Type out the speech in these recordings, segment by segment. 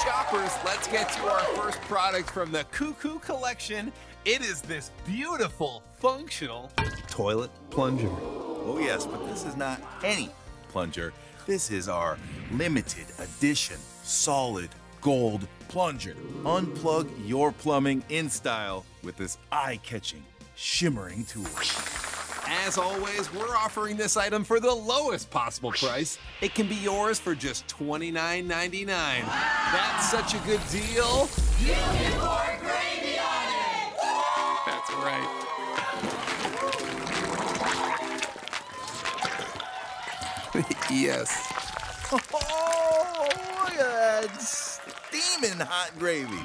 shoppers, let's get to our first product from the Koo Koo collection. It is this beautiful, functional toilet plunger. Oh yes, but this is not any plunger. This is our limited edition solid gold plunger. Unplug your plumbing in style with this eye-catching, shimmering tool. As always, we're offering this item for the lowest possible price. It can be yours for just $29.99. That's such a good deal. You can pour gravy on it! That's right. Yes. Oh, look at that steaming hot gravy.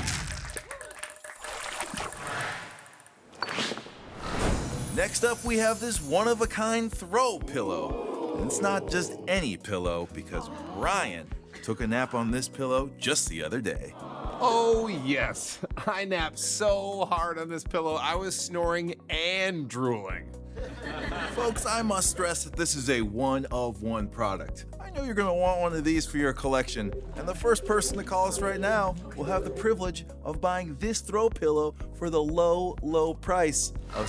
Next up, we have this one-of-a-kind throw pillow. And it's not just any pillow, because Brian took a nap on this pillow just the other day. Oh, yes. I napped so hard on this pillow, I was snoring and drooling. Folks, I must stress that this is a one-of-one product. I know you're going to want one of these for your collection, and the first person to call us right now will have the privilege of buying this throw pillow for the low, low price of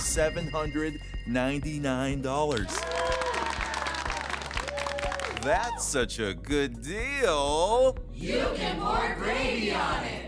$799. That's such a good deal. You can pour gravy on it!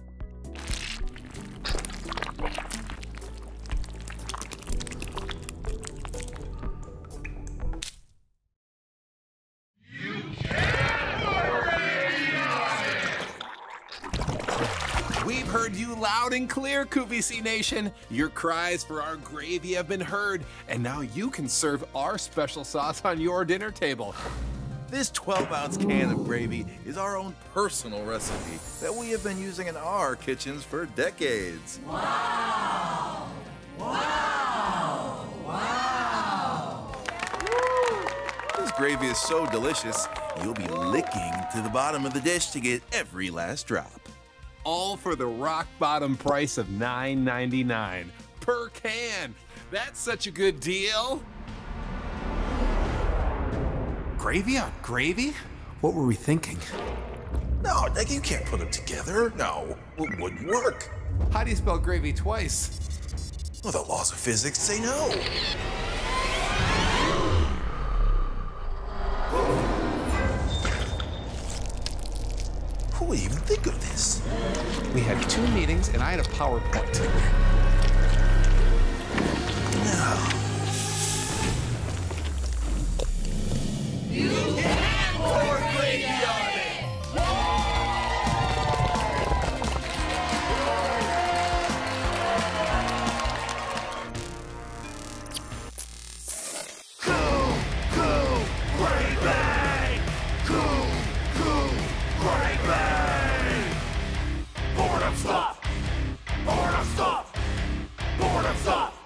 We've heard you loud and clear, KOOVC Nation. Your cries for our gravy have been heard, and now you can serve our special sauce on your dinner table. This 12-ounce can of gravy is our own personal recipe that we have been using in our kitchens for decades. Wow! Wow! Wow! This gravy is so delicious, you'll be licking to the bottom of the dish to get every last drop. All for the rock-bottom price of $9.99 per can. That's such a good deal. Gravy on gravy? What were we thinking? No, like, you can't put them together. No, it wouldn't work. How do you spell gravy twice? Well, the laws of physics say no. Who would even think of this? We had 2 meetings and I had a PowerPoint. No. You can pour gravy on it! Koo Koo gravy! Koo Koo gravy! Boredom stop! Boredom stop! Boredom stop!